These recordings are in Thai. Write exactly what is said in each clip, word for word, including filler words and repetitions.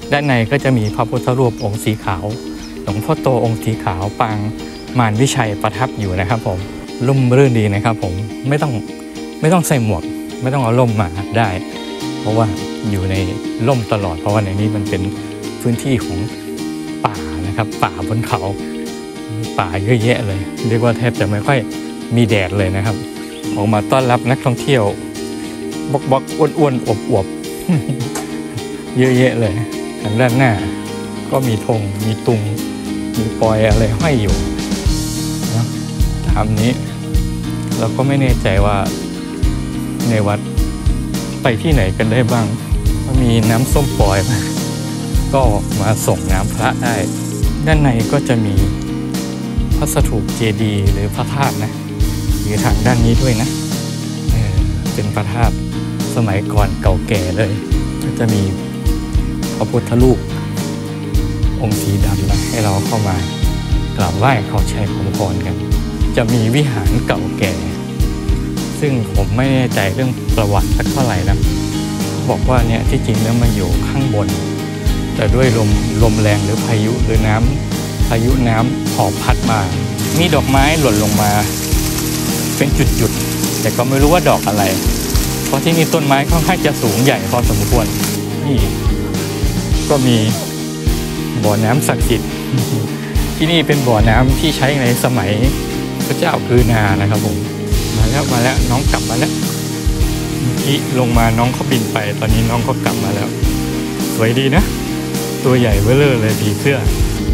ด้านในก็จะมีพระพุทธรูปองค์สีขาวหลวงพ่อโตองค์สีขาวปางมารวิชัยประทับอยู่นะครับผมร่มรื่นดีนะครับผมไม่ต้องไม่ต้องใส่หมวกไม่ต้องเอาร่มมาได้เพราะว่าอยู่ในร่มตลอดเพราะว่าในนี้มันเป็นพื้นที่ของป่านะครับป่าบนเขาป่าเยอะแยะเลยเรียกว่าแทบจะไม่ค่อยมีแดดเลยนะครับออกมาต้อนรับนักท่องเที่ยวบกบกอ้วนๆอวบๆเยอะแยะเลยทางด้านหน้าก็มีธงมีตุงมีปอยอะไรห้อยอยู่นะตามนี้เราก็ไม่แน่ใจว่าในวัดไปที่ไหนกันได้บ้างมีน้ำส้มปอยมาก็มาส่งน้ำพระได้ด้านในก็จะมีพระสถูปเจดีย์หรือพระธาตุนะอยู่ทางด้านนี้ด้วยนะเออเป็นพระธาตุสมัยก่อนเก่าแก่เลยก็จะมีพระพุทธรูปองค์สีดำนะให้เราเข้ามากราบไหว้ขอชัยขอพรกันจะมีวิหารเก่าแก่ซึ่งผมไม่แน่ใจเรื่องประวัติสักเท่าไหร่นะบอกว่าเนี่ยที่จริงแล้วมันอยู่ข้างบนแต่ด้วยลมลมแรงหรือพายุหรือน้ำพายุน้ำหอบพัดมามีดอกไม้หล่นลงมาเป็นจุดๆแต่ก็ไม่รู้ว่าดอกอะไรเพราะที่นี่ต้นไม้ค่อนข้างจะสูงใหญ่พอสมควรนี่ก็มีบ่อน้ำศักดิ์สิทธิ์ที่นี่เป็นบ่อน้ำที่ใช้ในสมัยพระเจ้ากือนานะครับผมมาแล้วมาแล้วน้องกลับมาแล้วเมื่อกี้ลงมาน้องเขาบินไปตอนนี้น้องก็กลับมาแล้วสวยดีนะตัวใหญ่เบ้อเร่อเลยผีเสื้อ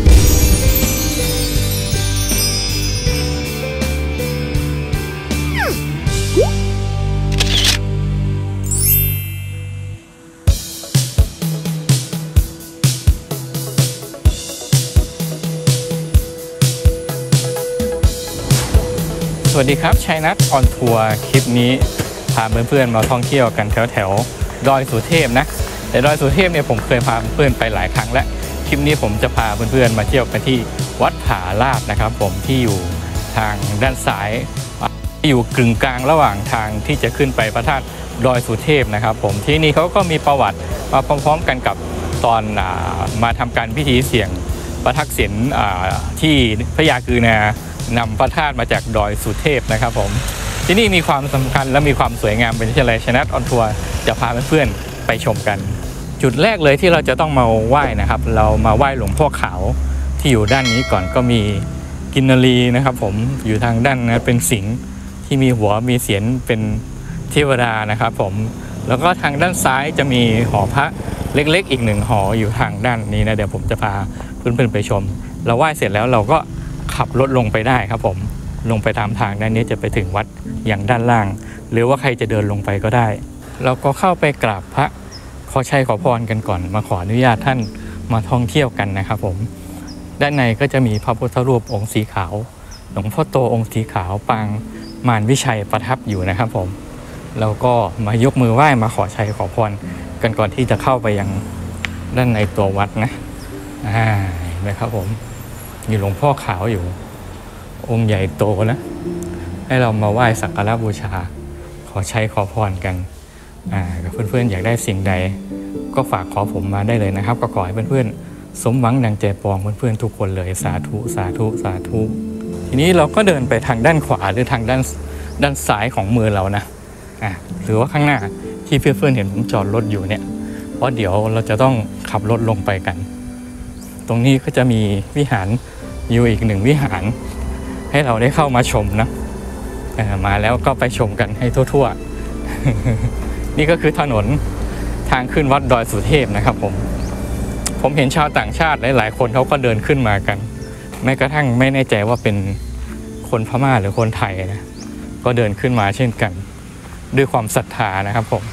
สวัสดีครับชัยนัทออนทัวร์คลิปนี้พาเพื่อนๆมาท่องเที่ยวกันแถวแถวดอยสุเทพนะแต่ดอยสุเทพเนี่ยผมเคยพาเพื่อนไปหลายครั้งและคลิปนี้ผมจะพาเพื่อนๆมาเที่ยวกันที่วัดผาลาดนะครับผมที่อยู่ทางด้านซ้ายอยู่กึ่งกลางระหว่างทางที่จะขึ้นไปพระธาตุดอยสุเทพนะครับผมที่นี่เขาก็มีประวัติมาพร้อมๆกันกับตอนมาทำการพิธีเสี่ยงประทักษิณที่พระยากือนานำพระธาตุมาจากดอยสุเทพนะครับผมที่นี่มีความสำคัญและมีความสวยงามเป็นเช่นไรชัยนัทออนทัวร์จะพาเพื่อนๆไปชมกันจุดแรกเลยที่เราจะต้องมาไหว้นะครับเรามาไหว้หลวงพ่อขาวที่อยู่ด้านนี้ก่อนก็มีกินนรีนะครับผมอยู่ทางด้านนะเป็นสิงห์ที่มีหัวมีเสียนเป็นเทวดานะครับผมแล้วก็ทางด้านซ้ายจะมีหอพระเล็กๆอีกหนึ่งหออยู่ทางด้านนี้นะเดี๋ยวผมจะพาเพื่อนๆไปชมเราไหว้เสร็จแล้วเราก็ขับรถลงไปได้ครับผมลงไปตามทางด้านนี้จะไปถึงวัดอย่างด้านล่างหรือว่าใครจะเดินลงไปก็ได้เราก็เข้าไปกราบพระขอชัยขอพรกันก่อนมาขออนุญาตท่านมาท่องเที่ยวกันนะครับผมด้านในก็จะมีพระพุทธรูปองค์สีขาวหลวงพ่อโตองค์สีขาวปางมารวิชัยประทับอยู่นะครับผมเราก็มายกมือไหว้มาขอชัยขอพรกันก่อนที่จะเข้าไปยังด้านในตัววัดนะอ่าเห็นไหมครับผมมีหลวงพ่อขาวอยู่องค์ใหญ่โตนะให้เรามาไหว้สักการะบูชาขอชัยขอพรกันอ่ากับเพื่อนๆอยากได้สิ่งใดก็ฝากขอผมมาได้เลยนะครับก็ขอให้เพื่อนๆสมหวังดังใจปองเพื่อนๆทุกคนเลยสาธุสาธุสาธุทีนี้เราก็เดินไปทางด้านขวาหรือทางด้านด้านซ้ายของมือเรานะอ่าหรือว่าข้างหน้าที่เพื่อนๆเห็นผมจอดรถอยู่เนี่ยเพราะเดี๋ยวเราจะต้องขับรถลงไปกันตรงนี้ก็จะมีวิหารอยู่อีกหนึ่งวิหารให้เราได้เข้ามาชมนะมาแล้วก็ไปชมกันให้ทั่วๆ นี่ก็คือถนนทางขึ้นวัดดอยสุเทพนะครับผมผมเห็นชาวต่างชาติหลายๆคนเขาก็เดินขึ้นมากันแม้กระทั่งไม่แน่ใจว่าเป็นคนพม่าหรือคนไทยนะก็เดินขึ้นมาเช่นกันด้วยความศรัทธานะครับผม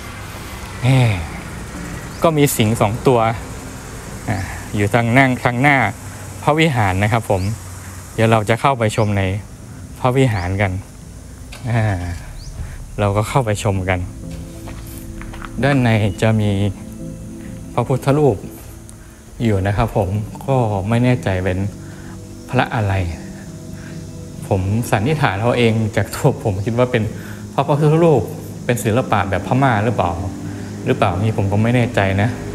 ก็มีสิงห์สองตัวอยู่ทางนั่งทางหน้าพระวิหารนะครับผมเดี๋ยวเราจะเข้าไปชมในพระวิหารกันเราก็เข้าไปชมกันด้านในจะมีพระพุทธรูปอยู่นะครับผมก็ไม่แน่ใจเป็นพระอะไรผมสันนิษฐานเอาเองจากตัวผมคิดว่าเป็นพระพุทธรูปเป็นศิลปะแบบพม่าหรือเปล่าหรือเปล่านี่ผมก็ไม่แน่ใจนะ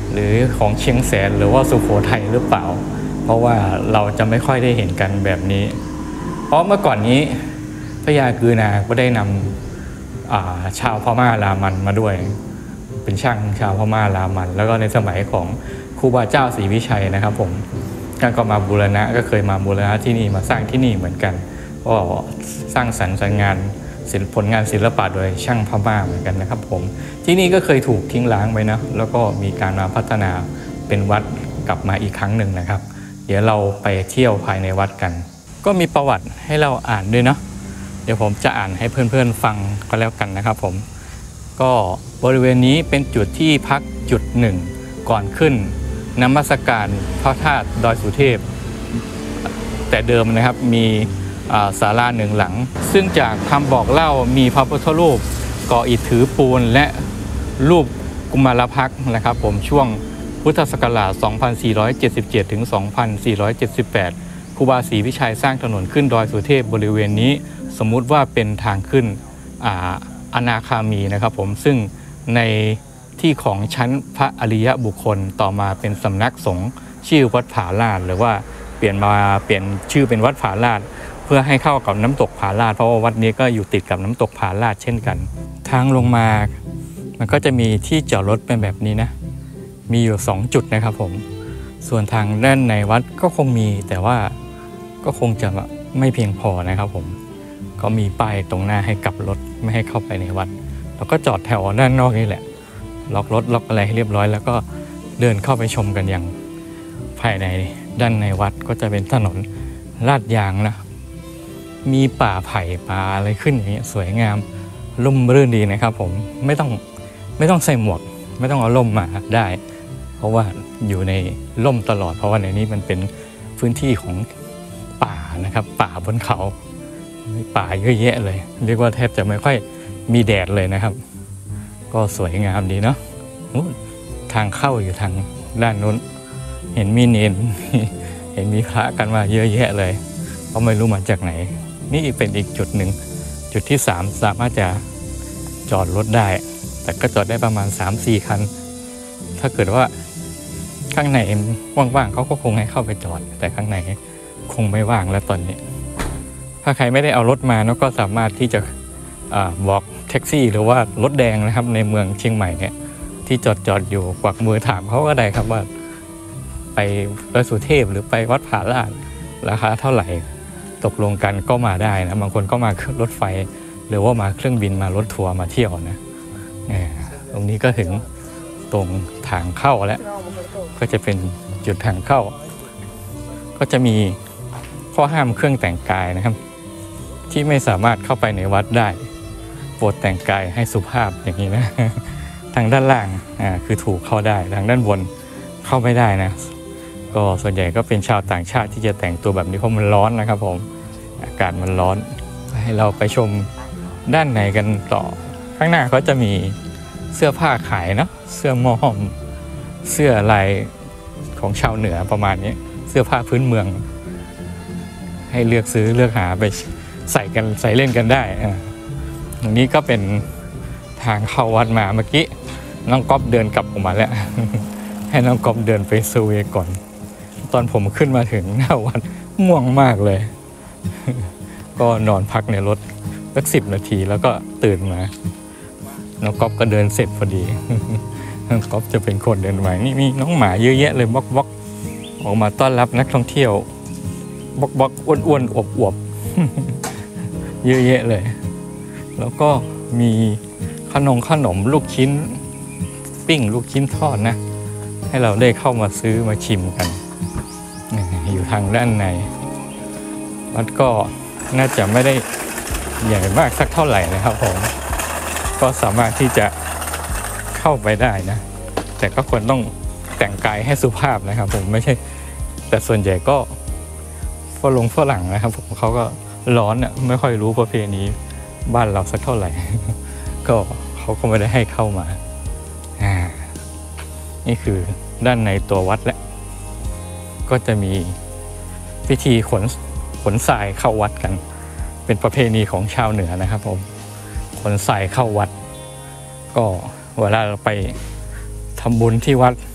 หรือของเชียงแสนหรือว่าสุโขทัยหรือเปล่าเพราะว่าเราจะไม่ค่อยได้เห็นกันแบบนี้เพราะเมื่อก่อนนี้พระยากือนาก็ได้นำชาวพม่ารามันมาด้วยเป็นช่างชาวพม่ารามันแล้วก็ในสมัยของครูบาเจ้าศรีวิชัยนะครับผมการก็มาบูรณะก็เคยมาบูรณะที่นี่มาสร้างที่นี่เหมือนกันก็สร้างสรรค์งานผลงานศิลปะโดยช่างพม่าเหมือนกันนะครับผมที่นี่ก็เคยถูกทิ้งร้างไปนะแล้วก็มีการมาพัฒนาเป็นวัดกลับมาอีกครั้งหนึ่งนะครับเดี๋ยวเราไปเที่ยวภายในวัดกันก็มีประวัติให้เราอ่านด้วยเนาะเดี๋ยวผมจะอ่านให้เพื่อนๆฟังก็แล้วกันนะครับผมก็บริเวณนี้เป็นจุดที่พักจุดหนึ่งก่อนขึ้นนมัสการพระธาตุดอยสุเทพแต่เดิมนะครับมีศาลาหนึ่งหลังซึ่งจากคำบอกเล่ามีพระพุทธรูปก่ออิฐถือปูนและรูปกุมารพักษ์นะครับผมช่วงพุทธศักราช สองพันสี่ร้อยเจ็ดสิบเจ็ด ถึง สองพันสี่ร้อยเจ็ดสิบแปด ครูบาศรีวิชัยสร้างถนนขึ้นดอยสุเทพบริเวณนี้สมมุติว่าเป็นทางขึ้นอ่าอนาคามีนะครับผมซึ่งในที่ของชั้นพระอริยบุคคลต่อมาเป็นสำนักสงฆ์ชื่อวัดผาลาดหรือว่าเปลี่ยนมาเปลี่ยนชื่อเป็นวัดผาลาดเพื่อให้เข้ากับน้ำตกผาลาดเพราะว่าวัดนี้ก็อยู่ติดกับน้ำตกผาลาดเช่นกันทางลงมามันก็จะมีที่จอดรถเป็นแบบนี้นะมีอยู่สองจุดนะครับผมส่วนทางด้านในวัดก็คงมีแต่ว่าก็คงจะไม่เพียงพอนะครับผมก็มีป้ายตรงหน้าให้กลับรถไม่ให้เข้าไปในวัดแล้วก็จอดแถวด้านนอกนี่แหละล็อกรถล็อกอะไรให้เรียบร้อยแล้วก็เดินเข้าไปชมกันอย่างภายในด้านในวัดก็จะเป็นถนนลาดยางนะมีป่าไผ่ป่าอะไรขึ้นอย่างเงี้ยสวยงามร่มรื่นดีนะครับผมไม่ต้องไม่ต้องใส่หมวกไม่ต้องเอาร่มมาได้เพราะว่าอยู่ในร่มตลอดเพราะว่าในนี้มันเป็นพื้นที่ของป่านะครับป่าบนเขาป่าเยอะแยะเลยเรียกว่าแทบจะไม่ค่อยมีแดดเลยนะครับก็สวยงามดีเนาะทางเข้าอยู่ทางด้านนู้นเห็นมีเนรเห็นมีพระกันมาเยอะแยะเลยก็ไม่รู้มาจากไหนนี่เป็นอีกจุดหนึ่งจุดที่สามสามารถจะจอดรถได้แต่ก็จอดได้ประมาณ สามสี่ คันถ้าเกิดว่าข้างในว่างๆเขาก็คงให้เข้าไปจอดแต่ข้างในคงไม่ว่างแล้วตอนนี้ถ้าใครไม่ได้เอารถมาก็สามารถที่จะบอกแท็กซี่หรือว่ารถแดงนะครับในเมืองเชียงใหม่เนี่ยที่จอดจอดอยู่กวักมือถามเขาก็ได้ครับว่าไปดอยสุเทพหรือไปวัดผาลาดราคาเท่าไหร่ตกลงกันก็มาได้นะบางคนก็มาขึ้นรถไฟหรือว่ามาเครื่องบินมารถทัวร์มาเที่ยวนะตรงนี้ก็ถึงตรงทางเข้าแล้วก็จะเป็นจุดทางเข้าก็จะมีข้อห้ามเครื่องแต่งกายนะครับที่ไม่สามารถเข้าไปในวัดได้โปรดแต่งกายให้สุภาพอย่างนี้นะทางด้านล่างอ่าคือถูกเข้าได้ทางด้านบนเข้าไม่ได้นะก็ส่วนใหญ่ก็เป็นชาวต่างชาติที่จะแต่งตัวแบบนี้เพราะมันร้อนนะครับผมอากาศมันร้อนให้เราไปชมด้านในกันต่อข้างหน้าก็จะมีเสื้อผ้าขายนะเสื้อม้อมเสื้อลายของชาวเหนือประมาณนี้เสื้อผ้าพื้นเมืองให้เลือกซื้อเลือกหาไปใส่กันใส่เล่นกันได้ตรงนี้ก็เป็นทางเข้าวัดมาเมื่อกี้น้องก๊อฟเดินกลับออกมาแล้วให้น้องก๊อฟเดินไปซูเวก่อนตอนผมขึ้นมาถึงหน้าวัดง่วงมากเลยก็นอนพักในรถสักสิบนาทีแล้วก็ตื่นมาน้องก๊อฟก็เดินเสร็จพอดีน้องก๊อฟจะเป็นคนเดินมานี่มีน้องหมาเยอะแยะเลยบล็อกบล็อกออกมาต้อนรับนักท่องเที่ยวบล็อกบล็อกอ้วนๆอวบๆเยอะแยะเลยแล้วก็มีขนมขนมลูกชิ้นปิ้งลูกชิ้นทอดนะให้เราได้เข้ามาซื้อมาชิมกันอยู่ทางด้านในวัดก็น่าจะไม่ได้ใหญ่มากสักเท่าไหร่นะครับผมก็สามารถที่จะเข้าไปได้นะแต่ก็ควรต้องแต่งกายให้สุภาพนะครับผมไม่ใช่แต่ส่วนใหญ่ก็ฝรั่งฝรั่งนะครับผมเขาก็ร้อนอ่ะไม่ค่อยรู้ประเพณีบ้านเราสักเท่าไหร่ก็เขาก็ไม่ได้ให้เข้ามาอ่านี่คือด้านในตัววัดและก็จะมีพิธีขนขนทรายเข้าวัดกันเป็นประเพณีของชาวเหนือนะครับผมขนทรายเข้าวัดก็เวลาเราไปทำบุญที่วัด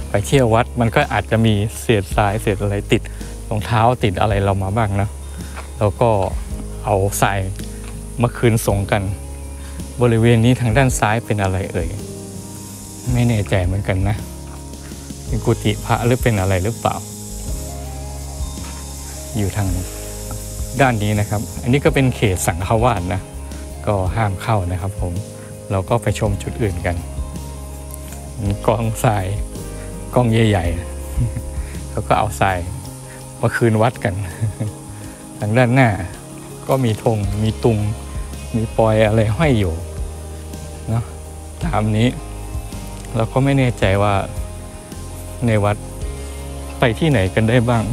ไปเที่ยววัดมันก็อาจจะมีเศษทรายเศษอะไรติดรองเท้าติดอะไรเรามาบ้างนะแล้วก็เอาทรายมาคืนส่งกันบริเวณนี้ทางด้านซ้ายเป็นอะไรเอ่ยไม่แน่ใจเหมือนกันนะเป็นกุฏิพระหรือเป็นอะไรหรือเปล่าอยู่ทางด้านนี้นะครับอันนี้ก็เป็นเขตสังฆวาสนะก็ห้ามเข้านะครับผมเราก็ไปชมจุดอื่นกันกองทรายกองใหญ่ๆเขาก็เอาทรายมาคืนวัดกันทางด้านหน้าก็มีธงมีตุงมีปอยอะไรห้อยอยู่เนาะตามนี้เราก็ไม่แน่ใจว่าในวัดไปที่ไหนกันได้บ้าง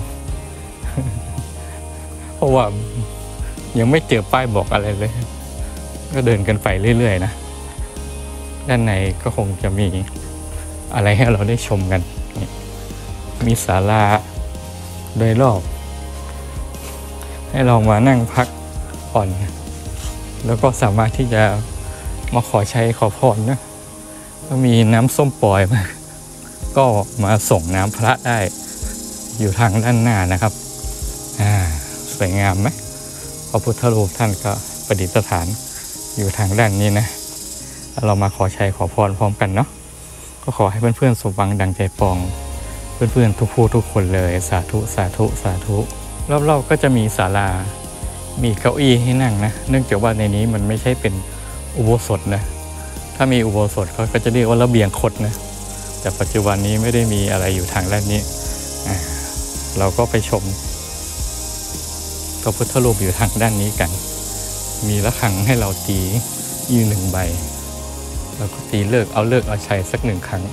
เพราะว่ายังไม่เจอป้ายบอกอะไรเลยก็เดินกันไปเรื่อยๆนะด้านในก็คงจะมีอะไรให้เราได้ชมกันมีศาลาโดยรอบให้เรามานั่งพักผ่อนแล้วก็สามารถที่จะมาขอใช้ขอพรนะก็มีน้ำส้มปล่อยมาก็มาส่งน้ำพระได้อยู่ทางด้านหน้านะครับอ่าสวยงามไหมพระพุทธรูปท่านก็ประดิษฐานอยู่ทางด้านนี้นะเรามาขอใช้ขอพรพร้อมกันเนาะก็ขอให้เพื่อนๆสมหวังดังใจปองเพื่อนๆทุกผู้ทุกคนเลยสาธุสาธุสาธุรอบๆก็จะมีศาลามีเก้าอี้ให้นั่งนะเนื่องจากว่าในนี้มันไม่ใช่เป็นอุโบสถนะถ้ามีอุโบสถเขาก็จะเรียกว่าระเบียงคดนะแต่ปัจจุบันนี้ไม่ได้มีอะไรอยู่ทางด้านนี้เราก็ไปชมพระพุทธรูปอยู่ทางด้านนี้กันมีระฆังให้เราตีอยู่หนึ่งใบแล้วก็ตีเลิกเอาเลิกเอาชัยสักหนึ่งครั้ง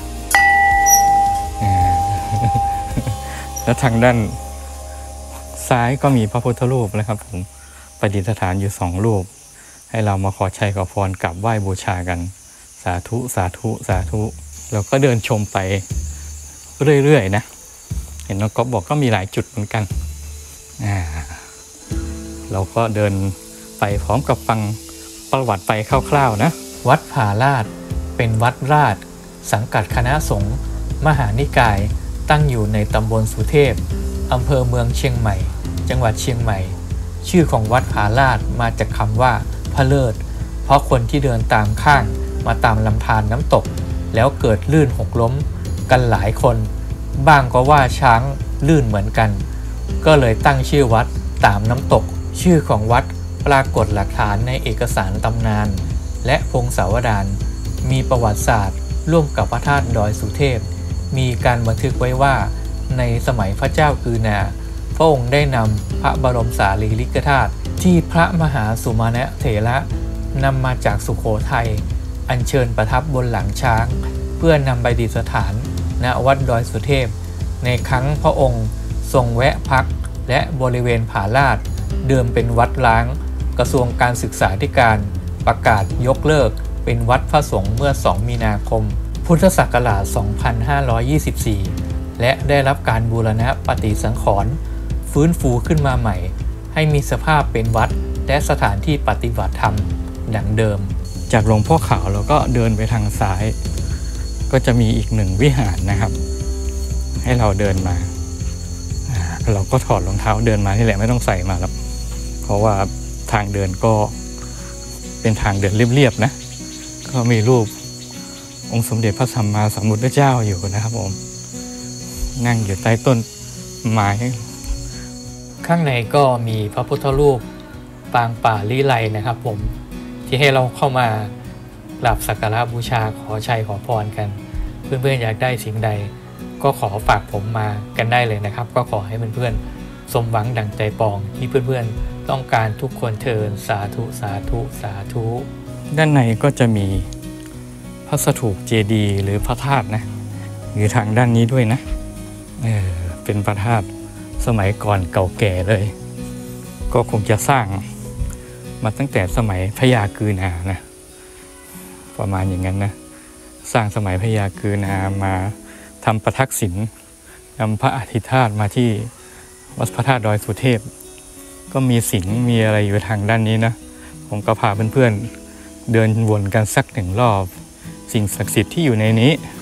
แล้วทางด้านซ้ายก็มีพระพุทธรูปนะครับผมประดิษฐานอยู่สองรูปให้เรามาขอชัยขอพรกราบไหว้บูชากันสาธุสาธุสาธุเราก็เดินชมไปเรื่อยๆนะเห็นน้องก๊อฟบอกก็มีหลายจุดเหมือนกันอ่าเราก็เดินไปพร้อมกับฟังประวัติไปคร่าวๆนะวัดผาลาดเป็นวัดราชสังกัดคณะสงฆ์มหานิกายตั้งอยู่ในตำบลสุเทพอำเภอเมืองเชียงใหม่จังหวัดเชียงใหม่ชื่อของวัดผาลาดมาจากคำว่าพระเลิศเพราะคนที่เดินตามข้างมาตามลำธารน้ำตกแล้วเกิดลื่นหกล้มกันหลายคนบ้างก็ว่าช้างลื่นเหมือนกันก็เลยตั้งชื่อวัดตามน้ำตกชื่อของวัดปรากฏหลักฐานในเอกสารตำนานและพงศาวดารมีประวัติศาสตร์ร่วมกับพระธาตุดอยสุเทพมีการบันทึกไว้ว่าในสมัยพระเจ้ากือนาพระองค์ได้นำพระบรมสารีริกธาตุที่พระมหาสุมาณะเถระนำมาจากสุโขทัยอัญเชิญประทับบนหลังช้างเพื่อนำไปดิษฐานณวัดดอยสุเทพในครั้งพระองค์ทรงแวะพักและบริเวณผาลาดเดิมเป็นวัดล้างกระทรวงการศึกษาธิการประกาศยกเลิกเป็นวัดพระสงฆ์เมื่อสองมีนาคมพุทธศักราชสองพันห้าร้อยยี่สิบสี่และได้รับการบูรณะปฏิสังขรณ์ฟื้นฟูขึ้นมาใหม่ให้มีสภาพเป็นวัดและสถานที่ปฏิบัติธรรมดังเดิมจากหลวงพ่อขาวเราก็เดินไปทางซ้ายก็จะมีอีกหนึ่งวิหารนะครับให้เราเดินมาเราก็ถอดรองเท้าเดินมาที่แหละไม่ต้องใส่มาแล้วเพราะว่าทางเดินก็เป็นทางเดินเรียบๆนะก็มีรูปองค์สมเด็จพระสัมมาสัมพุทธเจ้าอยู่นะครับผมนั่งอยู่ใต้ต้นไม้ข้างในก็มีพระพุทธรูปปางป่าลี้ไลนะครับผมที่ให้เราเข้ามากราบสักการะบูชาขอชัยขอพรกันเพื่อนๆอยากได้สิ่งใดก็ขอฝากผมมากันได้เลยนะครับก็ขอให้เพื่อนๆสมหวังดั่งใจปองที่เพื่อนๆต้องการทุกคนเทินสาธุสาธุสาธุด้านในก็จะมีพระสถูปเจดีย์หรือพระธาตุนะอยู่ทางด้านนี้ด้วยนะเออเป็นพระธาตุสมัยก่อนเก่าแก่เลยก็คงจะสร้างมาตั้งแต่สมัยพญากือนานะประมาณอย่างนั้นนะสร้างสมัยพญากือนามาทำประทักษิณนำพระอธิธาตุมาที่วัดพระธาตุดอยสุเทพก็มีศิลป์มีอะไรอยู่ทางด้านนี้นะผมก็พาเพื่อนๆเดินวนกันสักหนึ่งรอบสิ่งศักดิ์สิทธิ์ที่อยู่ในนี้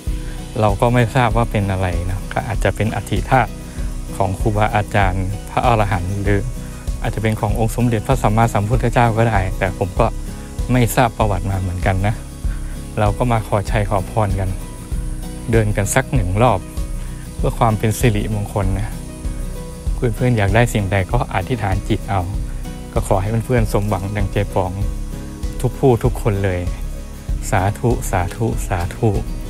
เราก็ไม่ทราบว่าเป็นอะไรนะก็อาจจะเป็นอธิธาตุของครูบาอาจารย์พระอรหันต์หรืออาจจะเป็นขององค์สมเด็จพระสัมมาสัมพุทธเจ้าก็ได้แต่ผมก็ไม่ทราบประวัติมาเหมือนกันนะเราก็มาขอชัยขอพรกันเดินกันสักหนึ่งรอบเพื่อความเป็นสิริมงคลนะเพื่อนๆอยากได้สิ่งใดก็อธิษฐานจิตเอาก็ขอให้เพื่อนๆสมหวังดังใจปองทุกผู้ทุกคนเลยสาธุสาธุสาธุ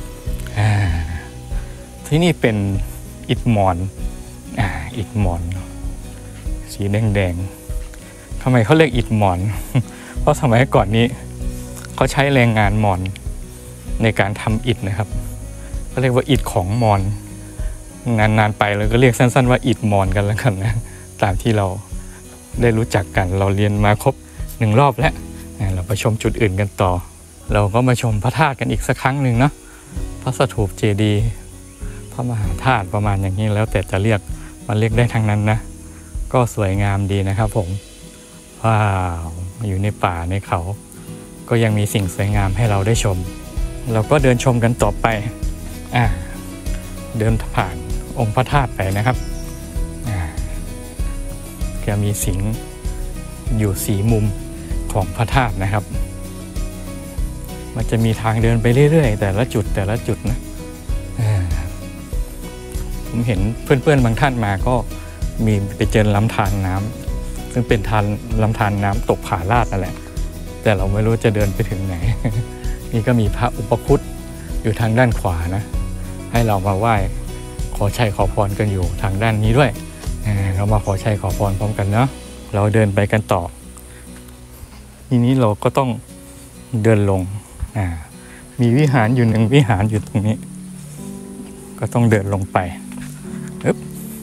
ที่นี่เป็นอิฐมอนอ่าอิฐมอนสีแดงๆทำไมเขาเรียกอิฐมอน เพราะสมัยก่อนนี้เขาใช้แรงงานมอนในการทำอิฐนะครับเขาเรียกว่าอิฐของมอนนานๆไปเราก็เรียกสั้นๆว่าอิฐมอนกันแล้วกันนะตามที่เราได้รู้จักกันเราเรียนมาครบหนึ่งรอบแล้วเราไปชมจุดอื่นกันต่อเราก็มาชมพระธาตุกันอีกสักครั้งหนึ่งเนาะพระสถูปเจดีย์พระมหาธาตุประมาณอย่างนี้แล้วแต่จะเรียกมันเรียกได้ทั้งนั้นนะก็สวยงามดีนะครับผมว้าวอยู่ในป่าในเขาก็ยังมีสิ่งสวยงามให้เราได้ชมเราก็เดินชมกันต่อไปอ่าเดินผ่านองค์พระธาตุไปนะครับอ่าจะมีสิงห์อยู่สีมุมของพระธาตุนะครับมันจะมีทางเดินไปเรื่อยๆแต่ละจุดแต่ละจุดนะผมเห็นเพื่อนๆบางท่านมาก็มีไปเจอลำธารน้ำซึ่งเป็นทานลำธารน้ำตกผาลาดนั่นแหละแต่เราไม่รู้จะเดินไปถึงไหน นี่ก็มีพระอุปคุตอยู่ทางด้านขวานะให้เรามาไหว้ขอชัยขอพรกันอยู่ทางด้านนี้ด้วยเรามาขอชัยขอพรพร้อมกันเนาะเราเดินไปกันต่อทีนี้เราก็ต้องเดินลงมีวิหารอยู่หนึ่งวิหารอยู่ตรงนี้ก็ต้องเดินลงไปอึ๊บ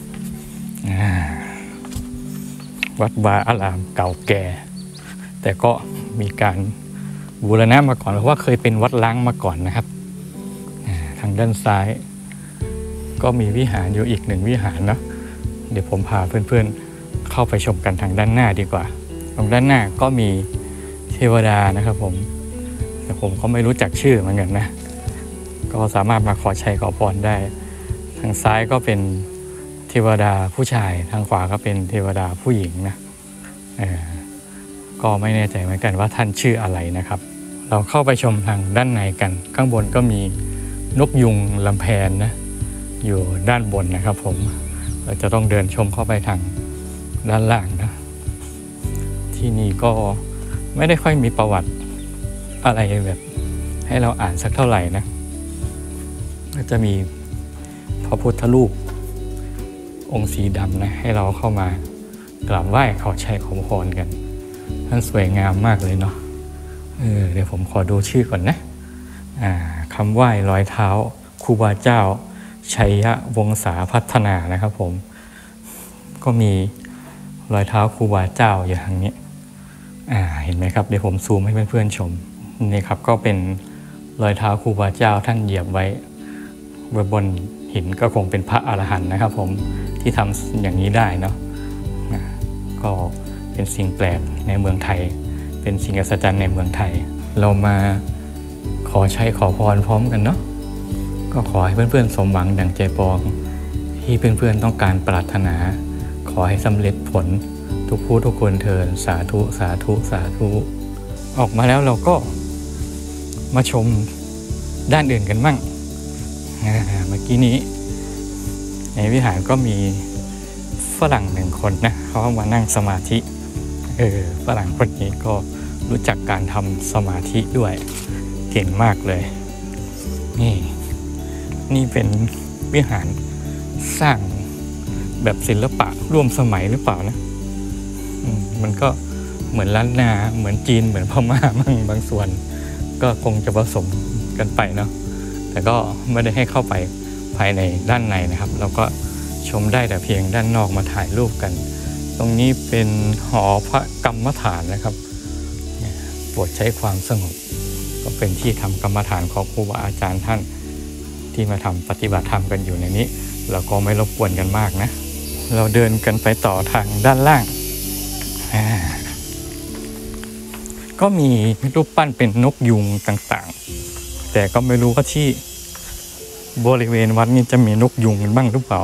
วัดวาอารามเก่าแก่แต่ก็มีการบูรณะมาก่อนเพราะว่าเคยเป็นวัดล้างมาก่อนนะครับทางด้านซ้ายก็มีวิหารอยู่อีกหนึ่งวิหารเนาะเดี๋ยวผมพาเพื่อนๆเข้าไปชมกันทางด้านหน้าดีกว่าตรงด้านหน้าก็มีเทวดานะครับผมแต่ผมก็ไม่รู้จักชื่อเหมือนกันนะก็สามารถมาขอชัยขอพรได้ทางซ้ายก็เป็นเทวดาผู้ชายทางขวาก็เป็นเทวดาผู้หญิงนะเออก็ไม่แน่ใจเหมือนกันว่าท่านชื่ออะไรนะครับเราเข้าไปชมทางด้านในกันข้างบนก็มีนกยุงลำแพนนะอยู่ด้านบนนะครับผมเราจะต้องเดินชมเข้าไปทางด้านล่างนะที่นี่ก็ไม่ได้ค่อยมีประวัติอะไรแบบให้เราอ่านสักเท่าไหร่นะก็จะมีพระพุทธรูปองค์สีดำนะให้เราเข้ามากราบไหว้ขอชัยขอพรกันท่านสวยงามมากเลยเนาะเออเดี๋ยวผมขอดูชื่อก่อนนะอ่าคำไหว้รอยเท้าครูบาเจ้าชัยวงศาพัฒนานะครับผมก็มีรอยเท้าครูบาเจ้าอยู่ทางนี้อ่าเห็นไหมครับเดี๋ยวผมซูมให้เพื่อนๆชมนี่ครับก็เป็นรอยเท้าครูบาเจ้าท่านเหยียบไว้บนหินก็คงเป็นพระอรหันต์นะครับผมที่ทำอย่างนี้ได้เนาะก็เป็นสิ่งแปลกในเมืองไทยเป็นสิ่งอัศจรรย์ในเมืองไทยเรามาขอชัยขอพรพร้อมกันเนาะก็ขอให้เพื่อนๆสมหวังดังใจปองที่เพื่อนๆต้องการปรารถนาขอให้สำเร็จผลทุกผู้ทุกคนเถิดสาธุสาธุสาธุออกมาแล้วเราก็มาชมด้านอื่นกันบ้างเมื่อกี้นี้ในวิหารก็มีฝรั่งหนึ่งคนนะเขามานั่งสมาธิเออฝรั่งคนนี้ก็รู้จักการทำสมาธิด้วยเก่งมากเลยนี่นี่เป็นวิหารสร้างแบบศิลปะร่วมสมัยหรือเปล่านะมันก็เหมือนล้านนาเหมือนจีนเหมือนพม่าบางบางส่วนก็คงจะผสมกันไปเนาะแต่ก็ไม่ได้ให้เข้าไปภายในด้านในนะครับเราก็ชมได้แต่เพียงด้านนอกมาถ่ายรูปกันตรงนี้เป็นหอพระกรรมฐานนะครับโปรดใช้ความสงบก็เป็นที่ทำกรรมฐานของครูบาอาจารย์ท่านที่มาทำปฏิบัติธรรมกันอยู่ในนี้เราก็ไม่รบกวนกันมากนะเราเดินกันไปต่อทางด้านล่างก็มีรูปปั้นเป็นนกยุงต่างๆแต่ก็ไม่รู้ว่าที่บริเวณวัดนี้จะมีนกยุงกันบ้างหรือเปล่า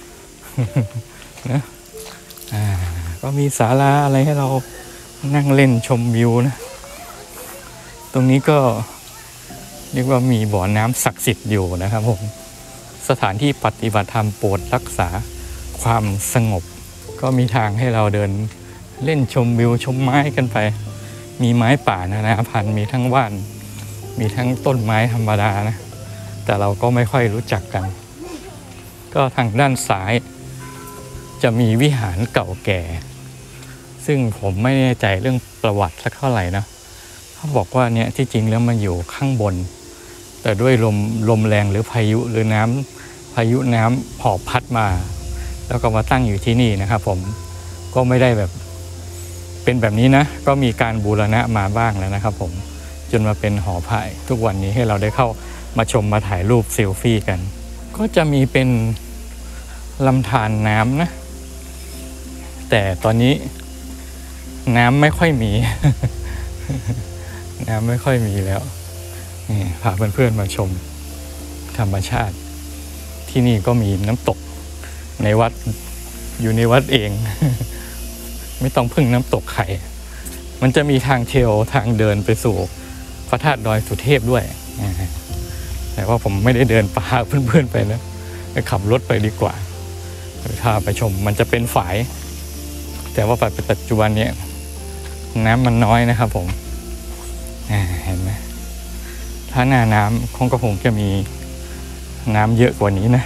นะอ่าก็มีศาลาอะไรให้เรานั่งเล่นชมวิวนะตรงนี้ก็เรียกว่ามีบ่อน้ำศักดิ์สิทธิ์อยู่นะครับผมสถานที่ปฏิบัติธรรมโปรดรักษาความสงบก็มีทางให้เราเดินเล่นชมวิวชมไม้กันไปมีไม้ป่านานาพันธุ์มีทั้งว่านมีทั้งต้นไม้ธรรมดานะแต่เราก็ไม่ค่อยรู้จักกันก็ทางด้านซ้ายจะมีวิหารเก่าแก่ซึ่งผมไม่แน่ใจเรื่องประวัติสักเท่าไหร่นะเขาบอกว่าเนี่ยที่จริงแล้วมันอยู่ข้างบนแต่ด้วยลมลมแรงหรือพายุหรือน้ำพายุน้ำหอบพัดมาแล้วก็มาตั้งอยู่ที่นี่นะครับผมก็ไม่ได้แบบเป็นแบบนี้นะก็มีการบูรณะมาบ้างแล้วนะครับผมจนมาเป็นหอพระทุกวันนี้ให้เราได้เข้ามาชมมาถ่ายรูปเซลฟี่กันก็จะมีเป็นลำธารน้ำนะแต่ตอนนี้น้ำไม่ค่อยมี น้ำไม่ค่อยมีแล้วนี่พาเพื่อนๆมาชมธรรมชาติที่นี่ก็มีน้ำตกในวัดอยู่ในวัดเอง ไม่ต้องพึ่งน้ำตกไข่มันจะมีทางเทรลทางเดินไปสู่พระธาตุดอยสุเทพด้วยแต่ว่าผมไม่ได้เดินพาเพื่อนๆไปนะไปขับรถไปดีกว่าถ้าไปชมมันจะเป็นฝายแต่ว่าปัจจุบันนี้น้ำมันน้อยนะครับผมเห็นไหมถ้าหน้าน้ำคงก็คงจะมีน้ำเยอะกว่านี้นะ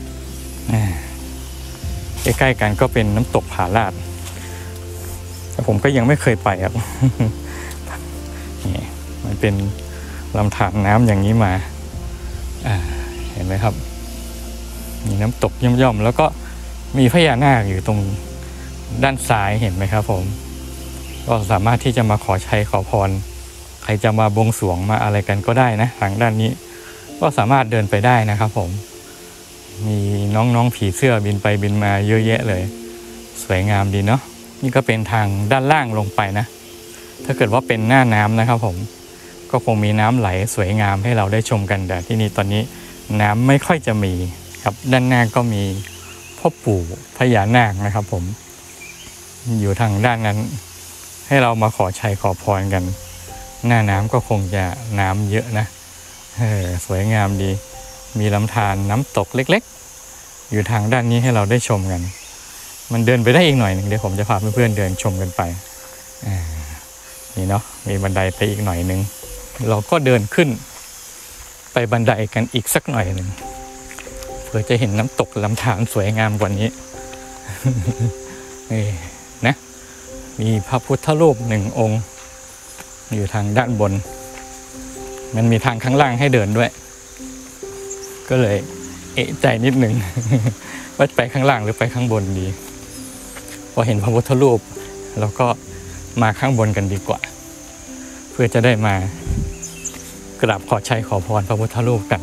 ใกล้ๆกันก็เป็นน้ำตกผาลาดแต่ผมก็ยังไม่เคยไปครับ นี่มันเป็นลำธารน้ำอย่างนี้มาเห็นไหมครับมีน้ำตกย่อมๆแล้วก็มีพญานาคอยู่ตรงด้านซ้ายเห็นไหมครับผมก็สามารถที่จะมาขอชัยขอพรใครจะมาบวงสรวงมาอะไรกันก็ได้นะทางด้านนี้ก็สามารถเดินไปได้นะครับผมมีน้องๆผีเสื้อบินไปบินมาเยอะแยะเลยสวยงามดีเนาะนี่ก็เป็นทางด้านล่างลงไปนะถ้าเกิดว่าเป็นหน้าน้ำนะครับผมก็คงมีน้ำไหลสวยงามให้เราได้ชมกันแต่ที่นี่ตอนนี้น้ำไม่ค่อยจะมีครับด้านหน้าก็มีพ่อปู่พญานาคนะครับผมอยู่ทางด้านนั้นให้เรามาขอชัยขอพรกันหน้าน้ำก็คงจะน้ำเยอะนะเออสวยงามดีมีลำธารน้ำตกเล็กๆอยู่ทางด้านนี้ให้เราได้ชมกันมันเดินไปได้อีกหน่อยหนึ่งเดี๋ยวผมจะพาเพื่อนๆเดินชมกันไปนี่เนาะมีบันไดไปอีกหน่อยหนึ่งเราก็เดินขึ้นไปบันไดกันอีกสักหน่อยหนึ่งเพื่อจะเห็นน้ำตกลำธารสวยงามกว่านี้ นี่นะมีพระพุทธรูปหนึ่งองค์อยู่ทางด้านบนมันมีทางข้างล่างให้เดินด้วยก็เลยเอะใจนิดหนึ่ง ว่าไปข้างล่างหรือไปข้างบนดีพอเห็นพระพุทธรูปเราก็มาข้างบนกันดีกว่าเพื่อจะได้มากราบขอชัยขอพรพระพุทธรูปกัน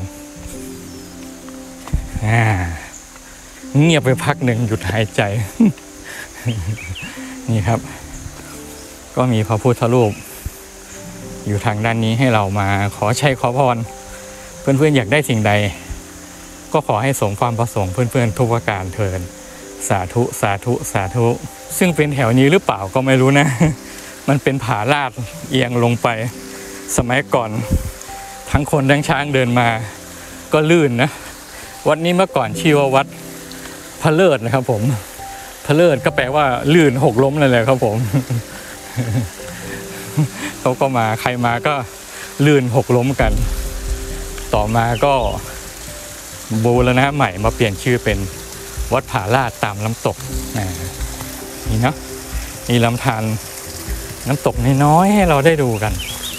อ่าเงียบไปพักหนึ่งหยุดหายใจ นี่ครับก็มีพระพุทธรูปอยู่ทางด้านนี้ให้เรามาขอชัยขอพรเพื่อนๆอยากได้สิ่งใดก็ขอให้สมความประสงค์เพื่อนๆทุกประการเถิดสาธุสาธุสาธุซึ่งเป็นแถวนี้หรือเปล่าก็ไม่รู้นะ มันเป็นผาลาดเอียงลงไปสมัยก่อนทั้งคนทั้งช้างเดินมาก็ลื่นนะวัดนี้เมื่อก่อนชื่อว่าวัดพระเลิศนะครับผมพระเลิศก็แปลว่าลื่นหกล้มนั่นแหละครับผม เขาก็มาใครมาก็ลื่นหกล้มกันต่อมาก็บูรณะใหม่มาเปลี่ยนชื่อเป็นวัดผาลาดตามน้ำตกนี่เนาะมีลำธารน้ำตกน้อยๆให้เราได้ดูกัน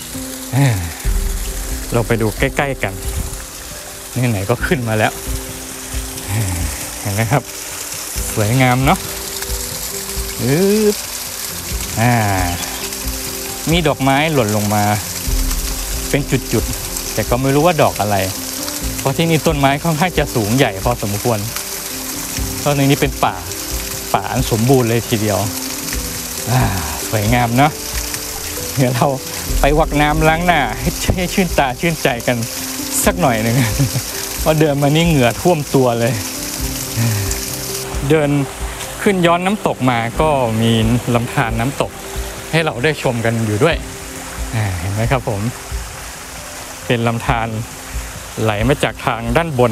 เราไปดูใกล้ๆกันไหนๆก็ขึ้นมาแล้วเห็นไหมครับสวยงามเนาะอืออ่ามีดอกไม้หล่นลงมาเป็นจุดๆแต่ก็ไม่รู้ว่าดอกอะไรเพราะที่นี่ต้นไม้ค่อนข้างจะสูงใหญ่พอสมควรเพราะในนี้เป็นป่าป่าอันสมบูรณ์เลยทีเดียวสวยงามเนาะเดี๋ยวเราไปวักน้ำล้างหน้าให้ชื่นตาชื่นใจกันสักหน่อยหนึ่งพอเดินมานี่เหงื่อท่วมตัวเลยเดินขึ้นย้อนน้ำตกมาก็มีลำธารน้ำตกให้เราได้ชมกันอยู่ด้วยเห็นไหมครับผมเป็นลำธารไหลมาจากทางด้านบน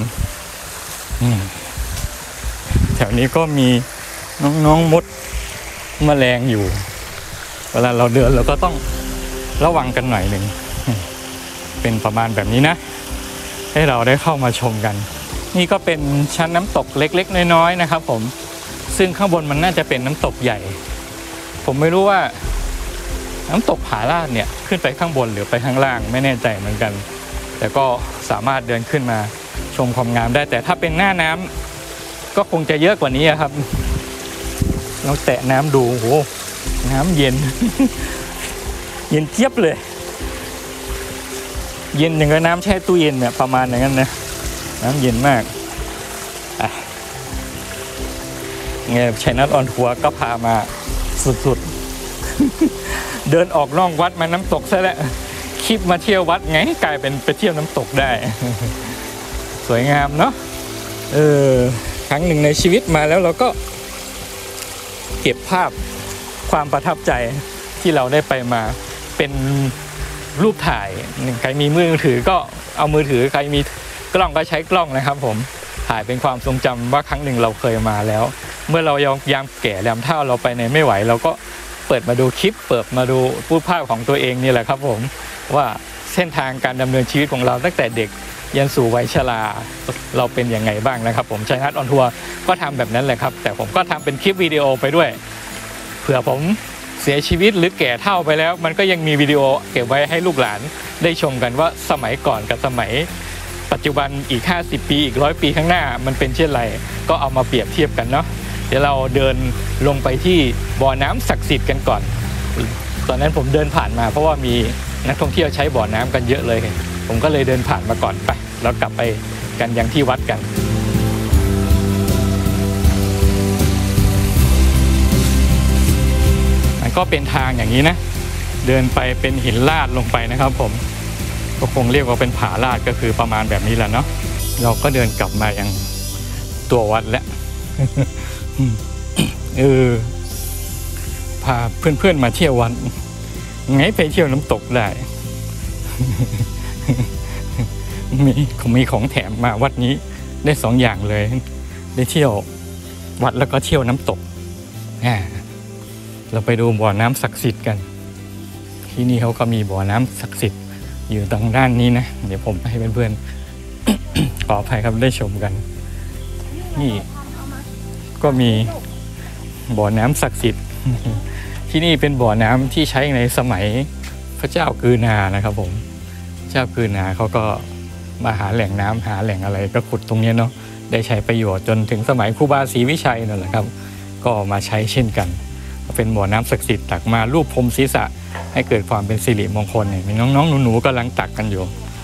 แถวนี้ก็มีน้องๆมดแมลงอยู่เวลาเราเดินเราก็ต้องระวังกันหน่อยหนึ่งเป็นประมาณแบบนี้นะให้เราได้เข้ามาชมกันนี่ก็เป็นชั้นน้ำตกเล็กๆน้อยๆนะครับผมซึ่งข้างบนมันน่าจะเป็นน้ำตกใหญ่ผมไม่รู้ว่าน้ำตกผาลาดเนี่ยขึ้นไปข้างบนหรือไปข้างล่างไม่แน่ใจเหมือนกันแต่ก็สามารถเดินขึ้นมาชมความงามได้แต่ถ้าเป็นหน้าน้ำก็คงจะเยอะกว่านี้ครับเราแตะน้ำดูโอ้โหน้ำเย็น เย็นเจี๊ยบเลยเย็นอย่างกับน้ำแช่ตู้เย็นเนี่ยประมาณอย่างนั้นนะน้ำเย็นมากอ่ะไงชัยนัทออนทัวร์ก็พามาสุดๆ เดินออกนอกวัดมาน้ำตกซะแล้วคลิปมาเที่ยววัดไงกลายเป็นไปเที่ยวน้ำตกได้ สวยงามเนาะเออครั้งหนึ่งในชีวิตมาแล้วเราก็เก็บภาพความประทับใจที่เราได้ไปมาเป็นรูปถ่ายใครมีมือถือก็เอามือถือใครมีกล้องก็ใช้กล้องนะครับผมถ่ายเป็นความทรงจำว่าครั้งหนึ่งเราเคยมาแล้วเมื่อเรายามแก่ยามเฒ่าเราไปในไม่ไหวเราก็เปิดมาดูคลิปเปิดมาดูรูปภาพของตัวเองนี่แหละครับผมว่าเส้นทางการดำเนินชีวิตของเราตั้งแต่เด็กยันสู่วัยชราเราเป็นยังไงบ้างนะครับผมชัยนัทออนทัวร์ก็ทำแบบนั้นแหละครับแต่ผมก็ทำเป็นคลิปวิดีโอไปด้วยเผื่อผมเสียชีวิตหรือแก่เฒ่าไปแล้วมันก็ยังมีวิดีโอเก็บไว้ให้ลูกหลานได้ชมกันว่าสมัยก่อนกับสมัยปัจจุบันอีกห้าสิบปีอีกร้อยปีข้างหน้ามันเป็นเช่นไรก็เอามาเปรียบเทียบกันเนาะเดี๋ยวเราเดินลงไปที่บ่อน้ำศักดิ์สิทธิ์กันก่อนตอนนั้นผมเดินผ่านมาเพราะว่ามีนักท่องเที่ยวใช้บ่อน้ำกันเยอะเลยผมก็เลยเดินผ่านมาก่อนไปแล้วกลับไปกันยังที่วัดกันมันก็เป็นทางอย่างนี้นะเดินไปเป็นหินลาดลงไปนะครับผมก็คงเรียกว่าเป็นผาลาดก็คือประมาณแบบนี้แหละเนาะเราก็เดินกลับมายังตัววัดแล้ว เออพาเพื่อนๆมาเที่ยววัดไงไปเที่ยวน้ำตกได้ มีมีของแถมมาวัดนี้ได้สองอย่างเลยได้เที่ยววัดแล้วก็เที่ยวน้ำตกเราไปดูบ่อน้ำศักดิ์สิทธิ์กันที่นี่เขาก็มีบ่อน้ำศักดิ์สิทธิ์อยู่ทางด้านนี้นะเดี๋ยวผมให้เพื่อนๆ ขออภัยครับได้ชมกันนี่ก็มีบ่อน้ำศักดิ์สิทธิ์ ที่นี่เป็นบ่อน้ำที่ใช้ในสมัยพระเจ้ากือนานะครับผมพระเจ้ากือนาเขาก็มาหาแหล่งน้ำหาแหล่งอะไรก็ขุดตรงนี้เนาะได้ใช้ประโยชน์จนถึงสมัยครูบาศรีวิชัยนั่นแหละครับก็มาใช้เช่นกันเป็นบ่อน้ำศักดิ์สิทธิ์ตักมารูปพรมศีรษะให้เกิดความเป็นสิริมงคลเนี่ยมีน้องๆหนูๆกำลังตักกันอยู่